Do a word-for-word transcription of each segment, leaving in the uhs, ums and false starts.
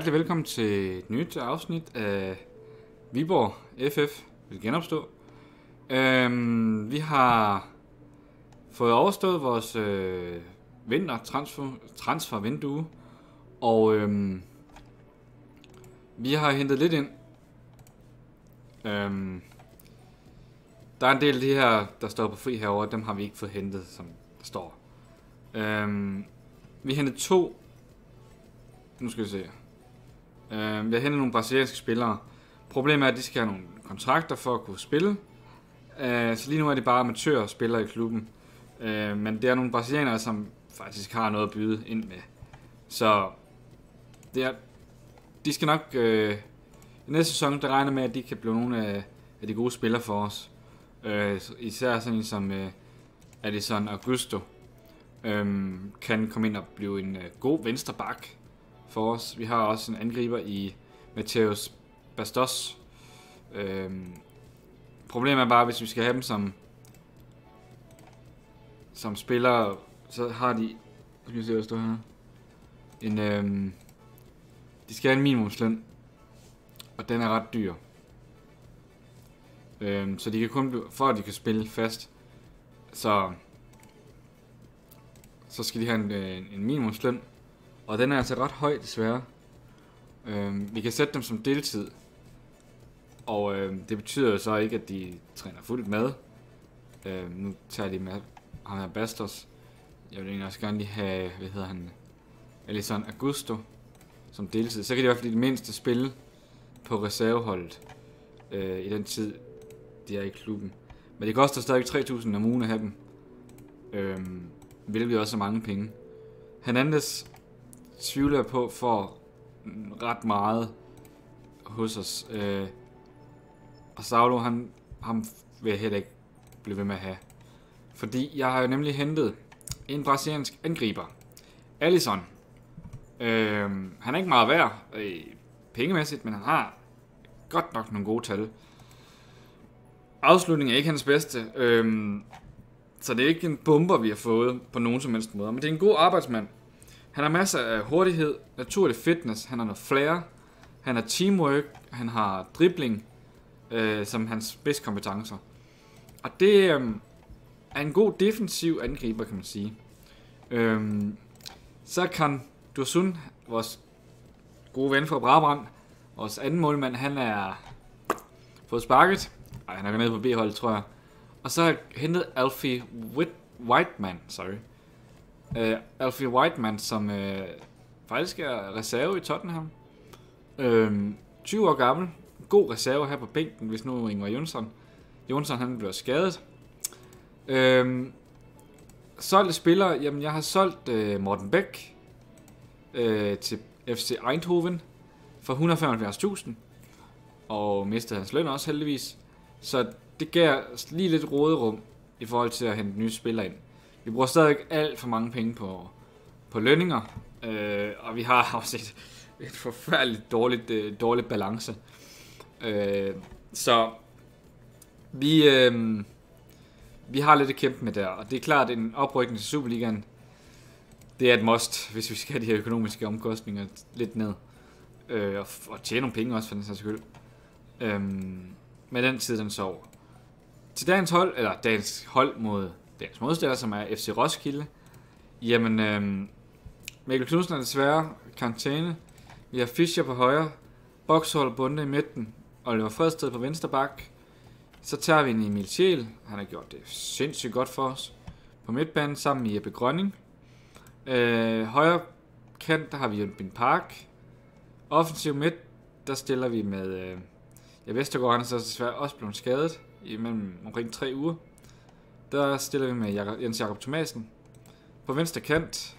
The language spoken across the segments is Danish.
Hjertelig velkommen til et nyt afsnit af Viborg F F vil genopstå. Øhm, vi har fået overstået vores øh, vinter transfer, transfervindue, og øhm, vi har hentet lidt ind. Øhm, der er en del af de her, der står på fri herovre, dem har vi ikke fået hentet, som der står. Øhm, vi har hentet to. Nu skal vi se. Uh, vi har hentet nogle brasilianske spillere. Problemet er, at de skal have nogle kontrakter for at kunne spille. Uh, så lige nu er de bare amatører spillere i klubben. Uh, men det er nogle brasilianere, som faktisk har noget at byde ind med. Så det er, de skal nok... Uh, i næste sæson, der regner med, at de kan blive nogle af, af de gode spillere for os. Uh, især sådan en som uh, Adison Augusto um, kan komme ind og blive en uh, god venstre bak for os. Vi har også en angriber i Matheus Bastos. Øhm, problemet er bare, hvis vi skal have dem som som spillere, så har de, skal vi se, hvad der står her, en, øhm, de skal have en minimumsløn, og den er ret dyr. Øhm, så de kan kun blive, for at de kan spille fast, så så skal de have en, en, en minimumsløn. Og den er altså ret høj, desværre. Øhm, vi kan sætte dem som deltid. Og øhm, det betyder jo så ikke, at de træner fuldt med. Øhm, nu tager de med ham her Bastos. Jeg vil egentlig også gerne lige have, hvad hedder han, Adison Augusto som deltid. Så kan de i hvert fald i det mindste spille på reserveholdet øh, i den tid, de er i klubben. Men det koster stadig tre tusind om ugen at have dem. Øhm, hvilket også er mange penge. Hernandez tvivler jeg på for ret meget hos os. Øh, og Saulo, han, ham vil jeg heller ikke blive ved med at have. Fordi jeg har jo nemlig hentet en brasiliansk angriber. Alisson. Øh, han er ikke meget værd øh, pengemæssigt, men han har godt nok nogle gode tal. Afslutningen er ikke hans bedste. Øh, så det er ikke en bomber, vi har fået på nogen som helst måde. Men det er en god arbejdsmand. Han har masser af hurtighed, naturlig fitness, han har noget flair, han har teamwork, han har dribling øh, som hans spidskompetencer. Og det øh, er en god defensiv angriber, kan man sige. Øh, så kan Dursun, vores gode ven fra Brabrand, vores anden målmand, han er fået sparket. Ej, han er nede på B-holdet, tror jeg. Og så har jeg hentet Alfie Whiteman, sorry. Uh, Alfie Whiteman, som uh, faktisk er reserve i Tottenham. Uh, tyve år gammel. God reserve her på bænken, hvis nu Ingvar Jonsson. Jonsson, han bliver skadet. Uh, solgte spillere. Jamen, jeg har solgt uh, Morten Bæk uh, til F C Eindhoven for et hundrede og femoghalvfjerds tusind. Og mistede hans løn også heldigvis. Så det gav lige lidt råderum i forhold til at hente nye spillere ind. Vi bruger stadig alt for mange penge på, på lønninger, øh, og vi har også et, et forfærdeligt dårligt, øh, dårligt balance. Øh, så vi, øh, vi har lidt at kæmpe med der, og det er klart, at en oprykning til Superligaen, det er et must, hvis vi skal have de her økonomiske omkostninger lidt ned. Øh, og, og tjene nogle penge også, for den sags skyld. Øh, med den tid, den sover. Til dagens hold, eller dagens hold mod dagens modstander, som er F C Roskilde. Jamen, øhm, Mikkel Knudsen er desværre karantæne. Vi har Fischer på højre, Boxhold Bunde i midten, Oliver Fredsted på venstre bak. Så tager vi en Emil Scheel. Han har gjort det sindssygt godt for os. På midtbanen sammen med Jeppe Grønning. Øh, højre kant, der har vi Jørgen Park. Offensiv midt, der stiller vi med... Øh, ja, Vestergaard, han er så desværre også blevet skadet i mellem omkring tre uger. Der stiller vi med Jacob, Jens Jakob Thomasen. På venstre kant.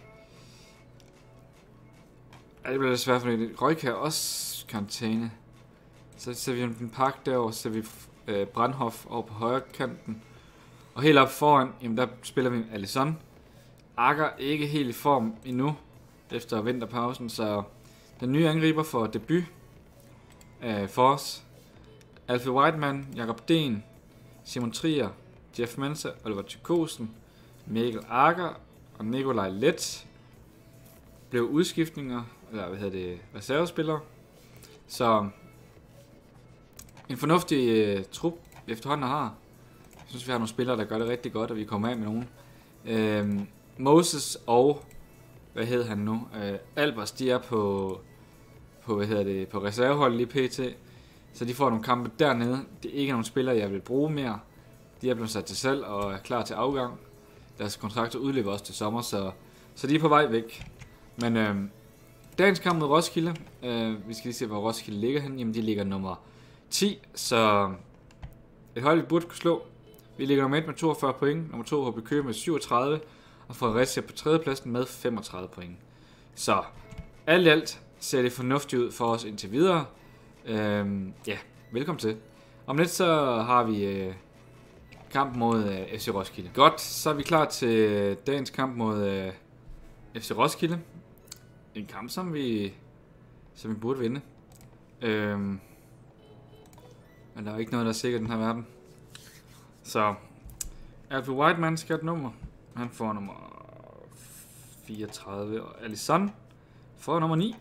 Ja, det bliver det svært, fordi Røjkær også karantæne. Så ser vi en Park derovre, så ser vi øh, Brandhoff over på højre kanten. Og helt op foran, jamen der spiller vi Alisson. Akker ikke helt i form endnu, efter vinterpausen, så den nye angriber får debut øh, for os. Alfie Whiteman, Jakob Den, Simon Trier, Jeff Mensa, Oliver Tykosen, Mikkel Akker og Nikolaj Let blev udskiftninger eller hvad hedder det, reservespillere. Så en fornuftig øh, trup, vi efterhånden har. Jeg synes, vi har nogle spillere, der gør det rigtig godt, og vi kommer af med nogen. Øh, Moses og, hvad hedder han nu, øh, Albers, de er på, på, hvad hedder det, på reservehold lige pt. Så de får nogle kampe dernede. Det er ikke nogle spillere, jeg vil bruge mere. De er blevet sat til salg og er klar til afgang. Deres kontrakter udløber også til sommer, så, så de er på vej væk. Men øh, dagens kamp mod Roskilde, øh, vi skal lige se, hvor Roskilde ligger hen. Jamen, de ligger nummer ti, så et hold, vi burde kunne slå. Vi ligger nummer et med toogfyrre point, nummer to H B Køge med syvogtredive, og Fredericia på tredjepladsen med femogtredive point. Så alt i alt ser det fornuftigt ud for os indtil videre. Øhm, ja, velkommen til. Om lidt så har vi øh, kamp mod øh, F C Roskilde. Godt, så er vi klar til dagens kamp mod øh, F C Roskilde. En kamp, som vi, som vi burde vinde. Øhm, men der er ikke noget, der er sikkert i den her verden. Så Alfred Whiteman skal have et nummer. Han får nummer fireogtredive, og Alisson får nummer ni.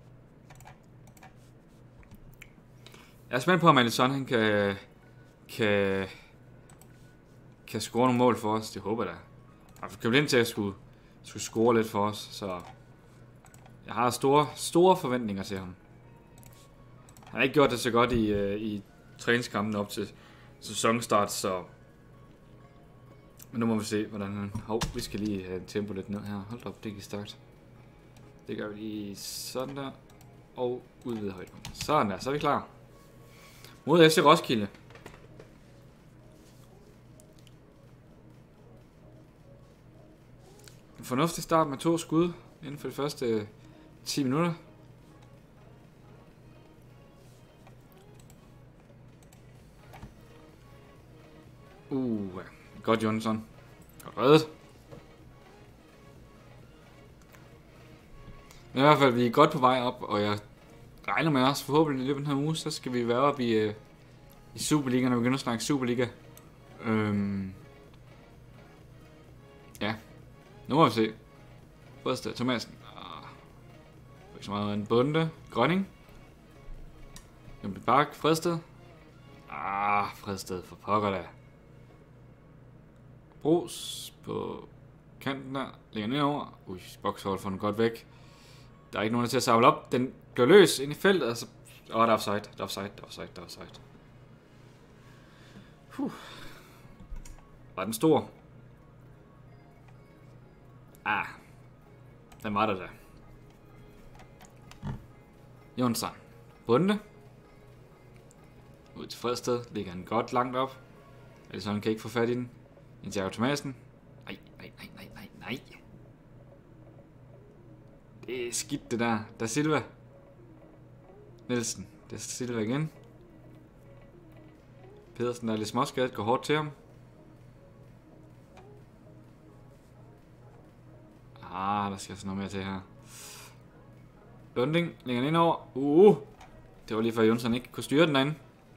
Jeg er spændt på, om Alisson han kan, kan, kan score nogle mål for os. Det håber jeg da. Jeg har købt ind til at skulle, skulle score lidt for os, så jeg har store, store forventninger til ham. Han har ikke gjort det så godt i, uh, i træningskampen op til sæsonstart, så men nu må vi se, hvordan han... Hov, vi skal lige have tempo lidt ned her. Hold op, det gik stærkt. Det gør vi lige sådan der. Og udvide højden. Sådan der, så er vi klar. Mod F C Roskilde. En fornuftig start med to skud inden for de første ti minutter. Uh, godt Jonsson. Godt reddet. Men i hvert fald, vi er godt på vej op, og jeg regner med os forhåbentlig i løbet af den her uge, så skal vi være oppe i, øh, i Superliga, når vi begynder at snakke Superliga. Øhm. Ja. Nu må vi se. Første, Thomasen. Ah. Ikke så meget en bunde. Grønning. Jumpe Bak. Fredsted. Ah, Fredsted for pokker da. Bros på kanten der. Lægger ned over. Ui, bokshold får den godt væk. Der er ikke nogen, der til at savle op. Den bliver løs ind i feltet. Altså. Åh, der er offside. Der er offside. Der er offside. Der er offside. Huh. Var den stor? Ah. Den var der da. Jonsson. Bunde. Ud til Fredsted. Ligger han godt langt op. Alisson kan ikke få fat i den. Thiago Thomasen. Nej, nej, nej, nej, nej, nej. Det er skidt det der. Der er Silva. Nielsen. Det er Silva igen. Pedersen der er lidt småskadet. Går hårdt til ham. Ah, der skal altså noget mere til her. Lunding. Længer den ind over. Uh. Det var lige før Jonsson ikke kunne styre den derinde.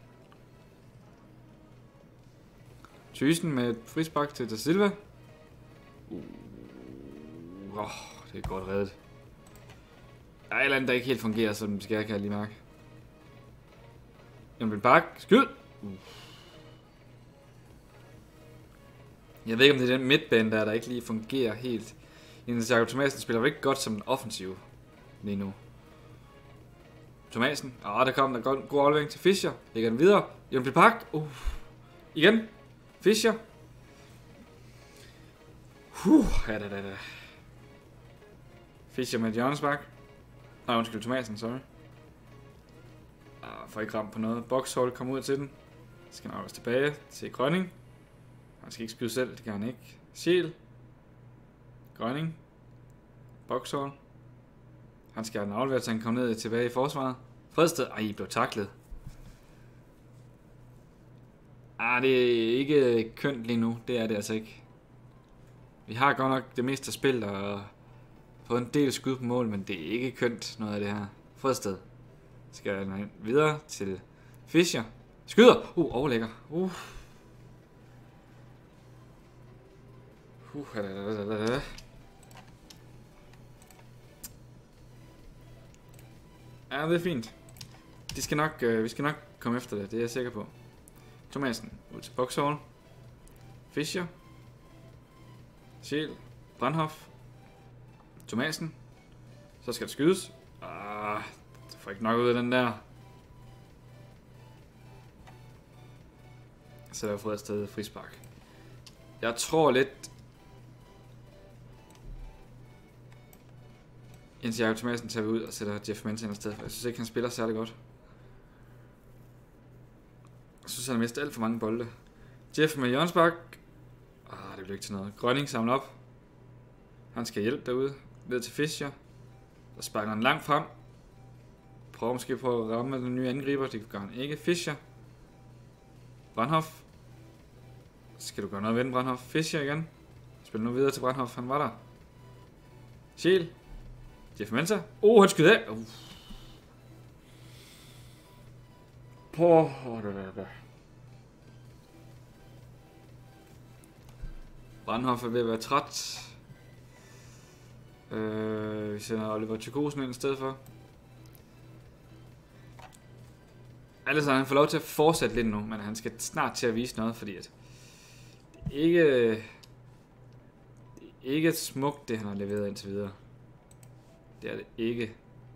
Thyssen med et frispark til Da Silva. Uh, oh, det er godt reddet. Der er et eller andet, der ikke helt fungerer, som det skal jeg, kan jeg lige mærke. Emil Bak. Skyd! Uh. Jeg ved ikke, om det er den midtbane der, der ikke lige fungerer helt. Jens Jakob Thomasen spiller ikke godt som en offensiv lige nu. Thomasen. Ah, der kom der god, god aflevering til Fischer. Lægger den videre. Emil Bak. Uh. Igen. Fischer. Huh, ja da da da. Fischer med et hjørnespark. Nej, undskyld, Thomasen, sorry. Ah, får ikke ramt på noget. Boxhold kommer ud til den. Skal nok også tilbage til Grønning. Han skal ikke skyde selv, det kan han ikke. Sjæl. Grønning. Boxhold. Han skal have den afleveret, så han kommer ned tilbage i forsvaret. Fredsted. Ej, I blev taklet. Ah, det er ikke kønt lige nu. Det er det altså ikke. Vi har godt nok det meste af spil og fået en del skud på mål, men det er ikke kønt noget af det her. Fredsted. Skal jeg videre til Fischer. Skyder! Uh, overlægger. Uh. Uh, Ja, det er fint. De skal nok, øh, vi skal nok komme efter det, det er jeg sikker på. Thomasen, ud til Boxhall. Fischer. Scheel. Brandhoff. Thomasen. Så skal det skydes. Ah, det får ikke nok ud af den der. Så der er fået afsted frispark. Jeg tror lidt... Jens Jakob Thomasen tager vi ud og sætter Jeff Menton i stedet for. Jeg synes ikke, han spiller særlig godt. Jeg synes, han har mistet alt for mange bolde. Jeff med hjørnespark. Ah, det bliver ikke til noget. Grønning samler op. Han skal hjælpe derude. Ned til Fischer. Der sparker han langt frem. Prøver måske på at ramme den nye angriber. Det gør han ikke. Fischer. Brandhoff. Skal du gøre noget ved den, Brandhoff? Fischer igen. Spil nu videre til Brandhoff. Han var der. Scheel. Jeff Mensa. Oh, han skyder af. Uh. På. Brandhoff er ved at være træt. Øh, vi sender Oliver Tjurkosen ind i stedet for. Altså, han får lov til at fortsætte lidt nu, men han skal snart til at vise noget, fordi at det er ikke, det er ikke smukt, det han har leveret indtil videre. Det er det ikke.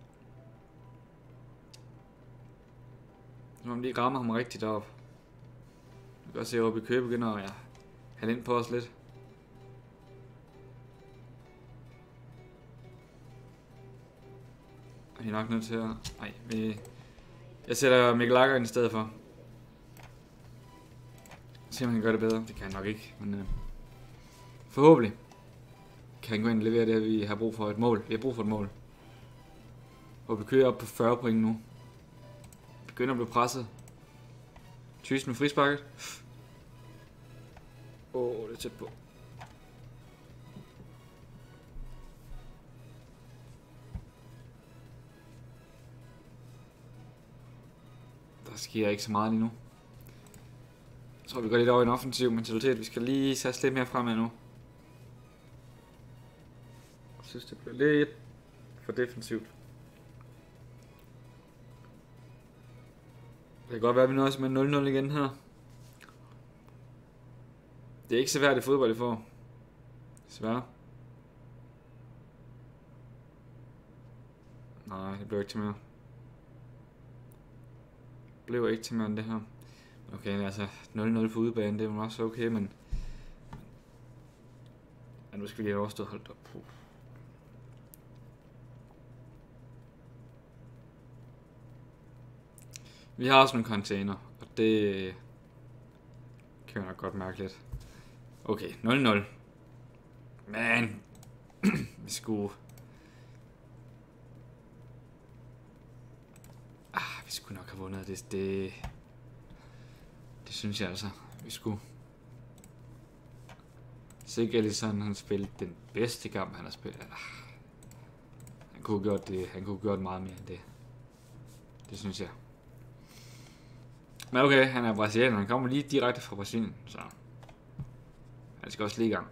Nu om lige rammer ham rigtigt op. Vi kan også se, at Åby Køge begynder at ja, have ind på os lidt. Vi er nok nødt til at... Nej, vi... Jeg sætter Mikkel Lager ind i stedet for. Se om han kan gøre det bedre. Det kan han nok ikke, men... Øh, forhåbentlig kan han gå ind og levere det, vi har brug for et mål. Vi har brug for et mål. Og vi kører op på fyrre point nu. Begynder at blive presset. Thyssen med frisparket. Åh, oh, det er tæt på. Der sker ikke så meget lige nu. Jeg tror, vi går lidt over i en offensiv mentalitet. Vi skal lige sætte lidt mere fremad nu. Jeg synes, det bliver lidt for defensivt. Det kan godt være, at vi nøjes med nul nul igen her. Det er ikke så værd i fodbold, I får. Desværre. Nej, det blev ikke til mere. Det blev ikke til mere end det her. Okay, altså nul nul på udebane, det er jo også okay, men... Ja, nu skal vi lige have overstået holdt op på. Vi har også nogle container, og det kan jeg nok godt mærke lidt. Okay, nul nul. Men vi skulle... Ah, vi skulle nok have vundet det. Det, det synes jeg altså, vi skulle. Sikke Alisson, han spillede den bedste kamp, han har spillet. Ah, han kunne have gjort det, han kunne have gjort meget mere end det. Det synes jeg. Men okay, han er brasilianer, han kommer lige direkte fra Brasilien, så han skal også lige i gang.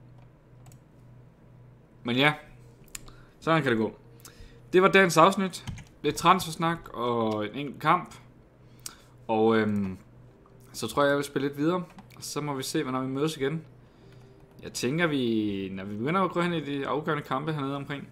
Men ja, sådan kan det gå. Det var dagens afsnit. Lidt transfersnak og en enkelt kamp. Og øhm, så tror jeg, jeg vil spille lidt videre. Og så må vi se, hvornår vi mødes igen. Jeg tænker, vi, når vi begynder at gå hen i de afgørende kampe hernede omkring.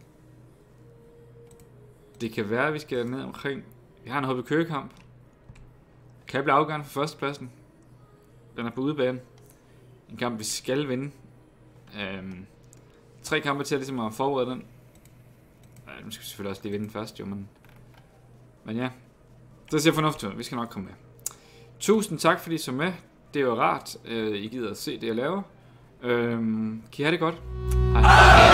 Det kan være, at vi skal ned omkring. Vi har en H B Køge-kamp. Kan blive afgørende for førstepladsen. Den er på udebane. En kamp, vi skal vinde. Øhm, tre kampe til ligesom at forberede den. Ja, nu skal vi selvfølgelig også lige vinde den først, jo, men... Men ja, det ser fornuftigt ud. Vi skal nok komme med. Tusind tak, fordi I så med. Det er jo rart, I gider at se det, jeg laver. Øhm, kan I have det godt? Hej.